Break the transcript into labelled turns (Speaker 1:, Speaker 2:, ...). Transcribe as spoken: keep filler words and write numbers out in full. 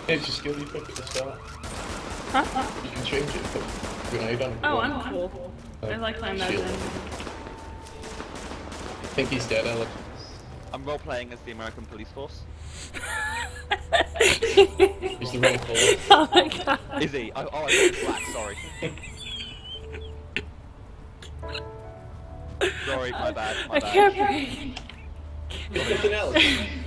Speaker 1: It's a skill you pick at the start.
Speaker 2: Huh?
Speaker 1: You can change it, put a grenade on it.
Speaker 2: Oh, I'm cool.
Speaker 1: Uh,
Speaker 2: I like playing that
Speaker 1: shield.
Speaker 2: in.
Speaker 1: I think he's dead, Alex.
Speaker 3: I'm role playing as the American police force.
Speaker 1: He's the wrong colour.
Speaker 2: Oh my god.
Speaker 3: Is he? Oh, oh I thought he was black, sorry. Sorry, my bad, my
Speaker 2: I
Speaker 3: bad.
Speaker 2: can't breathe.
Speaker 1: Nothing else.